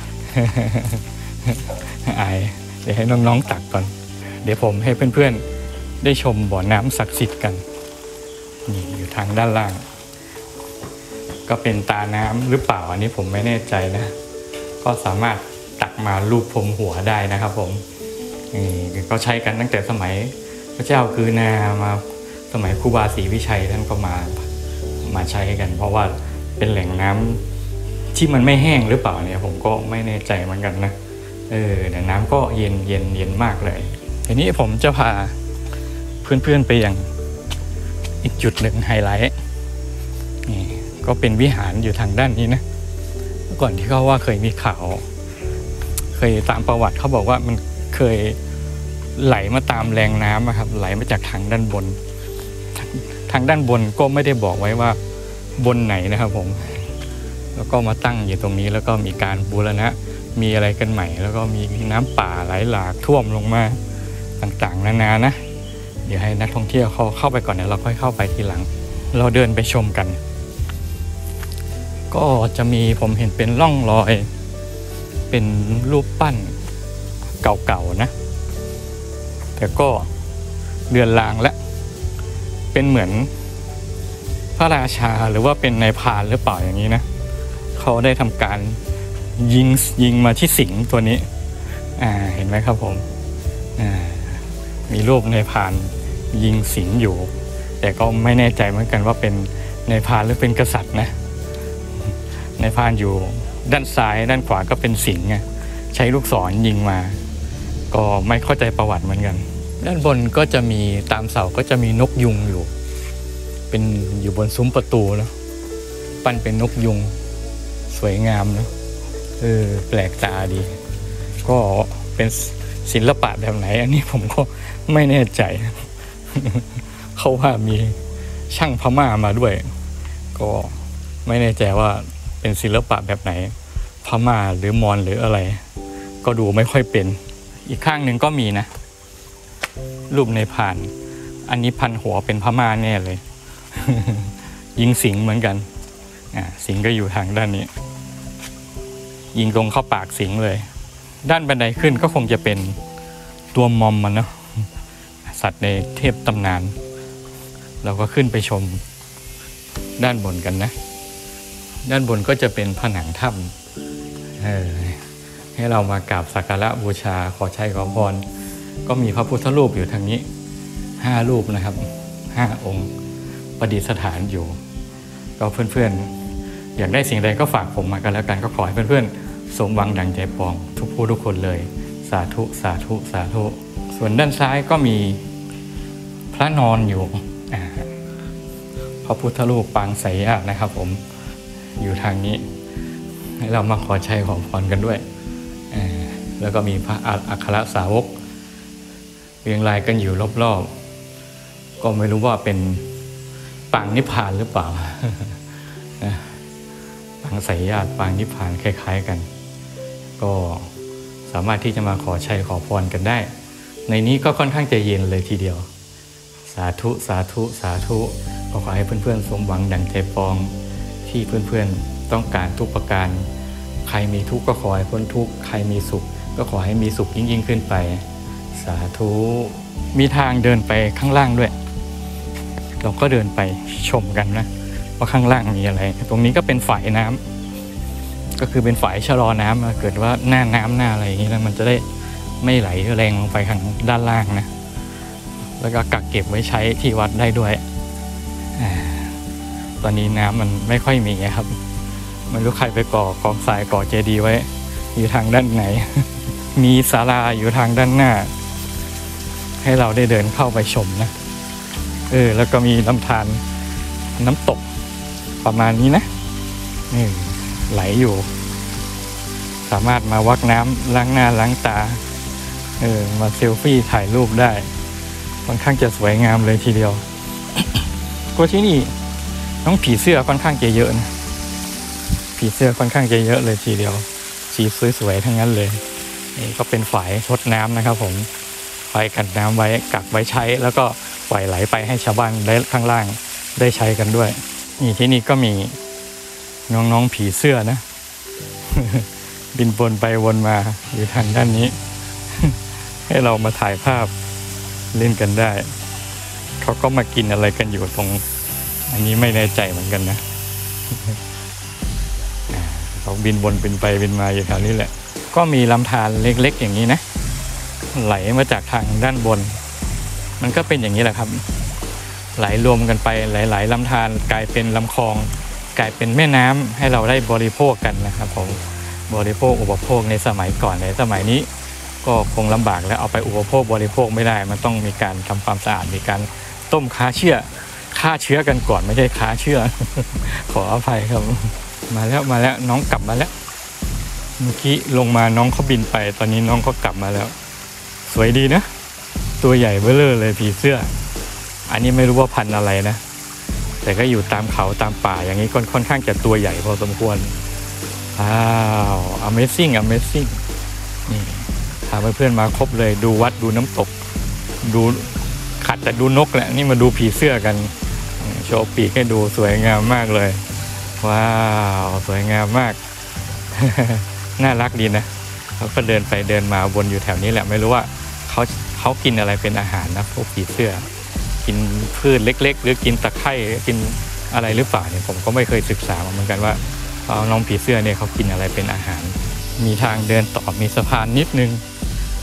อายเดี๋ยวให้น้องๆตักก่อนเดี๋ยวผมให้เพื่อนๆได้ชมบ่อน้ำศักดิ์สิทธิ์กันนี่อยู่ทางด้านล่างก็เป็นตาน้ำหรือเปล่าอันนี้ผมไม่แน่ใจนะก็สามารถตักมาลูบพรมหัวได้นะครับผมนี่ก็ใช้กันตั้งแต่สมัยพระเจ้ากือนามาสมัยครูบาศรีวิชัยท่านก็มามาใช้กันเพราะว่าเป็นแหล่งน้ำที่มันไม่แห้งหรือเปล่าเนี่ยผมก็ไม่แน่ใจเหมือนกันนะเออแต่น้ำก็เย็นเย็นเย็นมากเลยทีนี้ผมจะพาเพื่อนๆไปยังอีกจุดหนึ่งไฮไลท์นี่ก็เป็นวิหารอยู่ทางด้านนี้นะก่อนที่เขาว่าเคยมีข่าวเคยตามประวัติเขาบอกว่ามันเคยไหลมาตามแรงน้ำครับไหลมาจากทางด้านบนทางด้านบนก็ไม่ได้บอกไว้ว่าบนไหนนะครับผมแล้วก็มาตั้งอยู่ตรงนี้แล้วก็มีการบูรณะมีอะไรกันใหม่แล้วก็มีน้ำป่าไหลหลากท่วมลงมาต่างๆนานานะเดี๋ยวให้นักท่องเที่ยวเขาเข้าไปก่อนเดี๋ยวเราค่อยเข้าไปทีหลังเราเดินไปชมกันก็จะมีผมเห็นเป็นร่องรอยเป็นรูปปั้นเก่าๆนะแต่ก็เดือนลางและเป็นเหมือนพระราชาหรือว่าเป็นนายพรานหรือเปล่าอย่างนี้นะเขาได้ทำการยิงยิงมาที่สิงตัวนี้อ่าเห็นไหมครับผมอ่ามีรูปในพานยิงสิงอยู่แต่ก็ไม่แน่ใจเหมือนกันว่าเป็นในพานหรือเป็นกษัตริย์นะในพานอยู่ด้านซ้ายด้านขวาก็เป็นสิงห์ไงใช้ลูกศรยิงมาก็ไม่เข้าใจประวัติเหมือนกันด้านบนก็จะมีตามเสาก็จะมีนกยุงอยู่เป็นอยู่บนซุ้มประตูแล้วปั้นเป็นนกยุงสวยงามเนาะเออแปลกตาดีก็เป็นศิลปะแบบไหนอันนี้ผมก็ไม่แน่ใจเขาว่ามีช่างพม่ามาด้วยก็ไม่แน่ใจว่าเป็นศิลปะแบบไหนพม่าหรือมอญหรืออะไรก็ดูไม่ค่อยเป็นอีกข้างหนึ่งก็มีนะรูปในพานอันนี้พันหัวเป็นพม่าแน่เลย ยิงสิงเหมือนกันอ่าสิงก็อยู่ทางด้านนี้ยิงตรงเข้าปากสิงเลยด้านบันไดขึ้นก็คงจะเป็นตัวมอมมันเนาะสัตว์ในเทพตำนานเราก็ขึ้นไปชมด้านบนกันนะด้านบนก็จะเป็นผนังถ้ำเออให้เรามากราบสักการะบูชาขอชัยขอพรก็มีพระพุทธรูปอยู่ทางนี้ห้ารูปนะครับห้าองค์ประดิษฐานอยู่ก็เพื่อนๆอยากได้สิ่งใดก็ฝากผมมากันแล้วกันก็ขอให้เพื่อนๆสมหวังดังใจปองทุกผู้ทุกคนเลยสาธุสาธุสาธุส่วนด้านซ้ายก็มีพระนอนอยู่พระพุทธรูปปางไสยญาตินะครับผมอยู่ทางนี้ให้เรามาขอชัยขอพรกันด้วยแล้วก็มีพระอัครสาวกเรียงรายกันอยู่รอบๆก็ไม่รู้ว่าเป็นปางนิพพานหรือเปล่าปางไสยญาติปางนิพพานคล้ายๆกันก็สามารถที่จะมาขอชัยขอพรกันได้ในนี้ก็ค่อนข้างจะเย็นเลยทีเดียวสาธุสาธุสาธุก็ขอให้เพื่อนๆสมหวังดังใจปองที่เพื่อนๆต้องการทุกประการใครมีทุกข์ก็ขอให้พ้นทุกข์ใครมีสุขก็ขอให้มีสุขยิ่งยิ่งขึ้นไปสาธุมีทางเดินไปข้างล่างด้วยเราก็เดินไปชมกันนะว่าข้างล่างมีอะไรตรงนี้ก็เป็นฝายน้ำก็คือเป็นฝายชะลอน้ำเกิดว่าหน้าน้ำหน้าอะไรอย่างนี้แล้วมันจะได้ไม่ไหลแรงลงไปข้างด้านล่างนะแล้วก็กักเก็บไว้ใช้ที่วัดได้ด้วยตอนนี้น้ำมันไม่ค่อยมีครับไม่รู้ใครไปก่อกองทรายก่อเจดีย์ไว้อยู่ทางด้านไหน มีศาลาอยู่ทางด้านหน้าให้เราได้เดินเข้าไปชมนะเออแล้วก็มีลำธารน้ำตกประมาณนี้นะนี่ไหลอยู่สามารถมาวักน้ำล้างหน้าล้างตาเออมาเซลฟี่ถ่ายรูปได้ค่อนข้างจะสวยงามเลยทีเดียว ก็ที่นี่น้องผีเสื้อค่อนข้างจะเยอะนะผีเสื้อค่อนข้างจะเยอะเลยทีเดียวสีสวยๆทั้งนั้นเลยนี่ก็เป็นฝายทดน้ำนะครับผมฝายกันน้ำไว้กักไว้ใช้แล้วก็ปล่อยไหลไปให้ชาวบ้านได้ข้างล่างได้ใช้กันด้วยนี่ที่นี่ก็มีน้องๆผีเสื้อนะ บินวนไปวนมาอยู่ทางด้านนี้ ให้เรามาถ่ายภาพเล่นกันได้เขาก็มากินอะไรกันอยู่ตรงอันนี้ไม่แน่ใจเหมือนกันนะ เขาบินวนบินไปบินมาอยู่แถวนี้แหละก็มีลำธารเล็กๆอย่างนี้นะไหลมาจากทางด้านบนมันก็เป็นอย่างนี้แหละครับไหลรวมกันไปหลายๆลำธารกลายเป็นลำคลองกลายเป็นแม่น้ำให้เราได้บริโภคกันนะครับผมบริโภคอุปโภคในสมัยก่อนในสมัยนี้ก็คงลำบากแล้วเอาไปอุปโภคบริโภคไม่ได้มันต้องมีการทำความสะอาดมีการต้มฆ่าเชื้อฆ่าเชื้อกันก่อนไม่ใช่ฆ่าเชื้อ ขออภัยครับมาแล้วมาแล้วน้องกลับมาแล้วเมื่อกี้ลงมาน้องเขาบินไปตอนนี้น้องเขากลับมาแล้วสวยดีนะตัวใหญ่เบ้อเร่อเลยผีเสื้ออันนี้ไม่รู้ว่าพันธุ์อะไรนะแต่ก็อยู่ตามเขาตามป่าอย่างนี้ค่อนข้างจะตัวใหญ่พอสมควรอ้าว Amazing Amazing นี่พาเพื่อนๆมาครบเลยดูวัดดูน้ำตกดูขัดแต่ดูนกแหละนี่มาดูผีเสื้อกันโชว์ปีกให้ดูสวยงามมากเลยว้าวสวยงามมาก น่ารักดีนะเขาก็เดินไปเดินมาวนอยู่แถวนี้แหละไม่รู้ว่าเขาเขากินอะไรเป็นอาหารนะพวกผีเสื้อกินพืชเล็กๆหรือกินตะไคร่กินอะไรหรือเปล่าเนี่ยผมก็ไม่เคยศึกษามาเหมือนกันว่าน้องผีเสื้อเนี่ยเขากินอะไรเป็นอาหารมีทางเดินต่อมีสะพานนิดนึง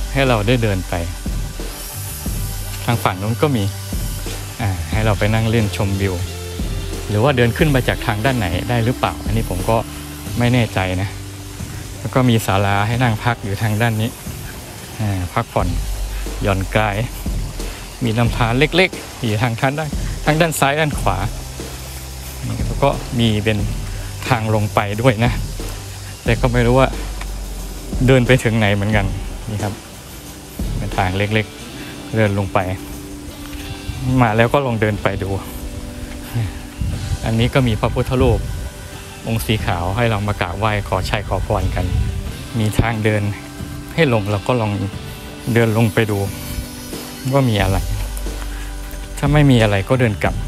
ให้เราได้เดินไปทางฝั่งนู้นก็มีอ่าให้เราไปนั่งเล่นชมวิวหรือว่าเดินขึ้นมาจากทางด้านไหนได้หรือเปล่าอันนี้ผมก็ไม่แน่ใจนะแล้วก็มีศาลาให้นั่งพักอยู่ทางด้านนี้อ่าพักผ่อนหย่อนกายมีลำธารเล็กๆอยู่ทางด้านทางด้านซ้ายด้านขวาแล้วก็มีเป็นทางลงไปด้วยนะแต่ก็ไม่รู้ว่าเดินไปถึงไหนเหมือนกันนี่ครับเป็นทางเล็กๆเดินลงไปมาแล้วก็ลองเดินไปดูอันนี้ก็มีพระพุทธรูปองค์สีขาวให้เรามากราบไหว้ขอชัยขอพรกันมีทางเดินให้ลงเราก็ลองเดินลงไปดูว่ามีอะไรถ้าไม่มีอะไรก็เดินกลับ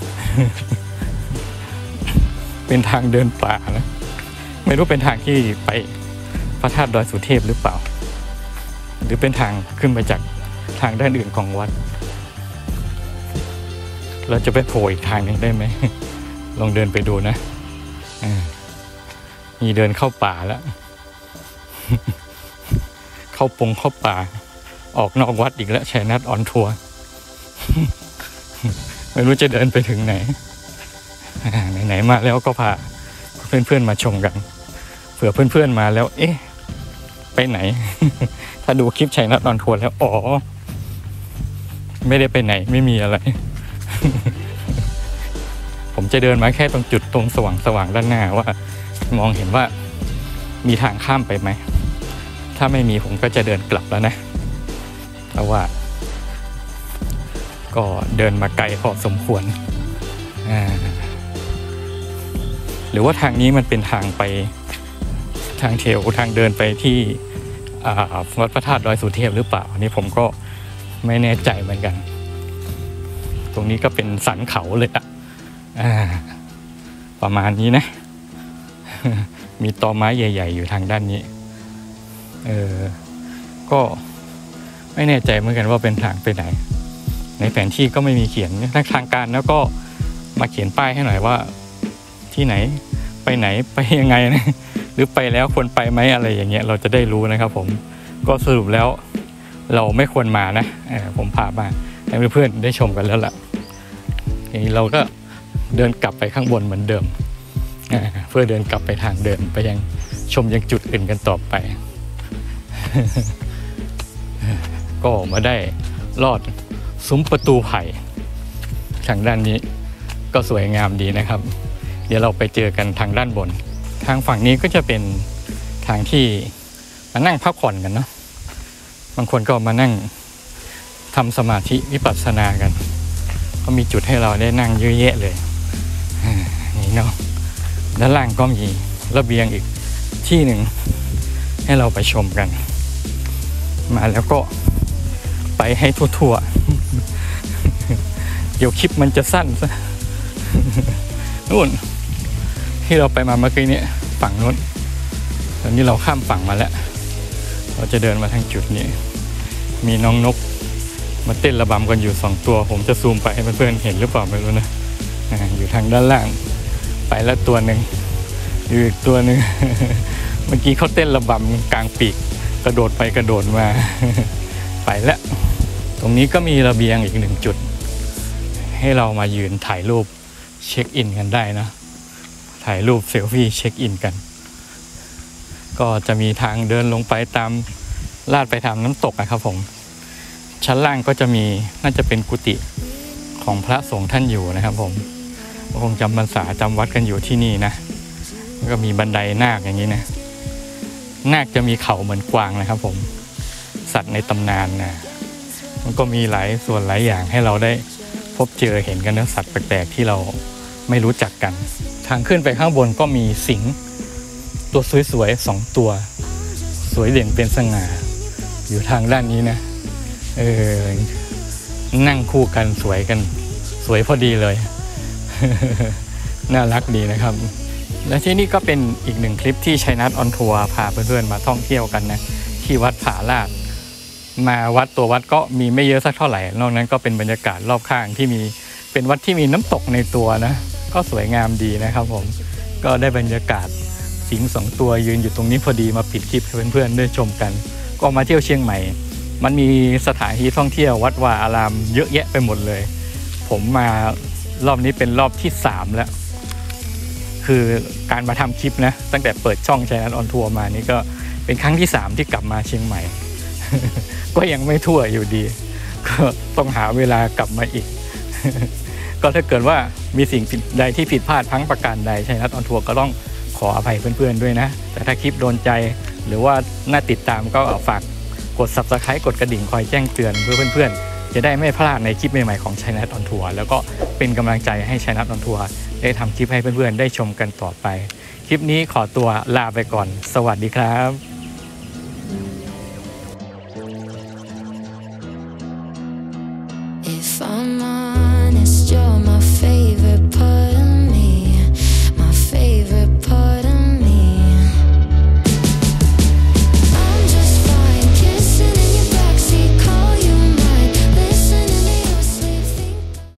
เป็นทางเดินป่านะไม่รู้เป็นทางที่ไปพระธาตุดอยสุเทพหรือเปล่าหรือเป็นทางขึ้นมาจากทางด้านอื่นของวัดเราจะไปโผล่อีกทางหนึ่งได้ไหม ลองเดินไปดูนะมีเดินเข้าป่าแล้ว เข้าปงเข้าป่าออกนอกวัดอีกแล้วชัยนัทออนทัวร์ ไม่รู้จะเดินไปถึงไหน ไหนๆมาแล้วก็พาเพื่อนๆมาชมกันเผื่อเพื่อนๆมาแล้วเอ๊ะไปไหน ถ้าดูคลิปชัยนัทออนทัวร์แล้วอ๋อไม่ได้ไปไหนไม่มีอะไร ผมจะเดินมาแค่ตรงจุดตรงสว่างสว่างด้านหน้าว่ามองเห็นว่ามีทางข้ามไปไหมถ้าไม่มีผมก็จะเดินกลับแล้วนะเพราะว่าก็เดินมาไกลพอสมควรอ่าหรือว่าทางนี้มันเป็นทางไปทางเทลทางเดินไปที่วัดพระธาตุดอยสุเทพหรือเปล่าอันนี้ผมก็ไม่แน่ใจเหมือนกันตรงนี้ก็เป็นสันเขาเลยอะประมาณนี้นะ มีตอไม้ใหญ่ๆอยู่ทางด้านนี้เออก็ไม่แน่ใจเหมือนกันว่าเป็นทางไปไหนในแผนที่ก็ไม่มีเขียนทางการแล้วก็มาเขียนป้ายให้หน่อยว่าที่ไหนไปไหนไปยังไงนะหรือไปแล้วควรไปไหมอะไรอย่างเงี้ยเราจะได้รู้นะครับผมก็สรุปแล้วเราไม่ควรมานะผมพามาให้เพื่อนๆได้ชมกันแล้วล่ะทีนี้เราก็เดินกลับไปข้างบนเหมือนเดิมเพื่อเดินกลับไปทางเดิมไปยังชมยังจุดอื่นกันต่อไป ก็มาได้ลอดซุ้มประตูไผ่ทางด้านนี้ก็สวยงามดีนะครับเดี๋ยวเราไปเจอกันทางด้านบนทางฝั่งนี้ก็จะเป็นทางที่มานั่งพักผ่อนกันเนาะบางคนก็มานั่งทำสมาธิวิปัสสนากันก็มีจุดให้เราได้นั่งเยอะแยะเลยนี่เนาะด้านล่างก็มีระเบียงอีกที่หนึ่งให้เราไปชมกันมาแล้วก็ไปให้ทั่วๆเดี๋ยวคลิปมันจะสั้นซะนู่นที่เราไปมาเมื่อกี้นี้ฝั่งนู้นตอนนี้เราข้ามฝั่งมาแล้วเราจะเดินมาทางจุดนี้มีน้องนกมาเต้นระบำกันอยู่สองตัวผมจะซูมไปให้เพื่อนๆเห็นหรือเปล่าไม่รู้นะอยู่ทางด้านล่างไปแล้วตัวหนึ่งอยู่อีกตัวหนึ่ง เมื่อกี้เขาเต้นระบำกลางปีกกระโดดไปกระโดดมา ไปแล้วตรงนี้ก็มีระเบียงอีกหนึ่งจุดให้เรามายืนถ่ายรูปเช็คอินกันได้นะถ่ายรูปเซลฟี่เช็คอินกันก็จะมีทางเดินลงไปตามลาดไปทางน้ำตกนะครับผมชั้นล่างก็จะมีน่าจะเป็นกุฏิของพระสงฆ์ท่านอยู่นะครับผมคงจำพรรษาจำวัดกันอยู่ที่นี่นะแล้วก็มีบันไดนาคอย่างนี้นะนาคจะมีเขาเหมือนกวางนะครับผมสัตว์ในตำนานนะมันก็มีหลายส่วนหลายอย่างให้เราได้พบเจอเห็นกันนะสัตว์แปลกๆที่เราไม่รู้จักกันทางขึ้นไปข้างบนก็มีสิงห์ตัวสวยๆสองตัวสวยเด่นเป็นสง่าอยู่ทางด้านนี้นะเออนั่งคู่กันสวยกันสวยพอดีเลย น่ารักดีนะครับและที่นี่ก็เป็นอีกหนึ่งคลิปที่ชัยนัทออนทัวร์พาเพื่อนๆมาท่องเที่ยวกันนะที่วัดผาลาดมาวัดตัววัดก็มีไม่เยอะสักเท่าไหร่นอกนั้นก็เป็นบรรยากาศรอบข้างที่มีเป็นวัดที่มีน้ำตกในตัวนะก็สวยงามดีนะครับผมก็ได้บรรยากาศสิงห์สองตัวยืนอยู่ตรงนี้พอดีมาปิดคลิปให้เพื่อนๆได้ชมกันก็มาเที่ยวเชียงใหม่มันมีสถานที่ท่องเที่ยววัดวาอารามเยอะแยะไปหมดเลยผมมารอบนี้เป็นรอบที่สามแล้วคือการมาทำคลิปนะตั้งแต่เปิดช่องชัยนัทออนทัวร์มานี่ก็เป็นครั้งที่สามที่กลับมาเชียงใหม่ ก็ยังไม่ทั่วอยู่ดีก็ต้องหาเวลากลับมาอีก ก็ถ้าเกิดว่ามีสิ่งใดที่ผิดพลาดพังประการใดชัยนัทออนทัวร์ก็ต้องขออภัยเพื่อนๆด้วยนะแต่ถ้าคลิปโดนใจหรือว่าน่าติดตามก็ฝากกด ซับสไครบ์ กดกระดิ่งคอยแจ้งเตือนเพื่อเพื่อนๆจะได้ไม่พลาดในคลิปใหม่ๆของชัยนัทออนทัวร์แล้วก็เป็นกำลังใจให้ชัยนัทออนทัวร์ได้ทำคลิปให้เพื่อนๆได้ชมกันต่อไปคลิปนี้ขอตัวลาไปก่อนสวัสดีครับ If I'm